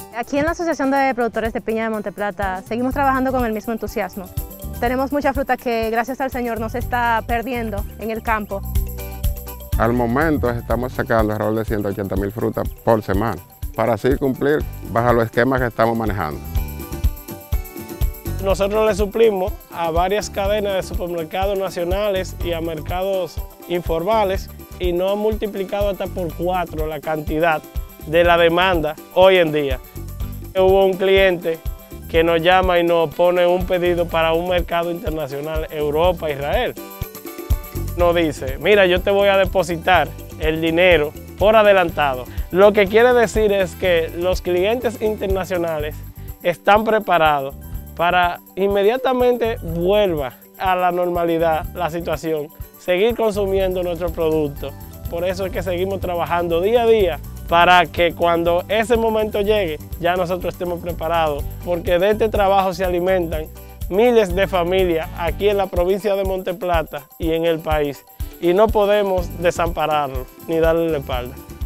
Aquí en la Asociación de Productores de Piña de Monteplata seguimos trabajando con el mismo entusiasmo. Tenemos mucha fruta que gracias al Señor no se está perdiendo en el campo. Al momento estamos sacando alrededor de 180.000 frutas por semana, para así cumplir bajo los esquemas que estamos manejando. Nosotros le suplimos a varias cadenas de supermercados nacionales y a mercados informales y nos han multiplicado hasta por 4 la cantidad de la demanda hoy en día. Hubo un cliente que nos llama y nos pone un pedido para un mercado internacional, Europa, Israel. Nos dice, mira, yo te voy a depositar el dinero por adelantado. Lo que quiere decir es que los clientes internacionales están preparados para inmediatamente vuelva a la normalidad la situación, seguir consumiendo nuestros productos. Por eso es que seguimos trabajando día a día para que cuando ese momento llegue ya nosotros estemos preparados, porque de este trabajo se alimentan miles de familias aquí en la provincia de Monteplata y en el país, y no podemos desampararlos ni darle la espalda.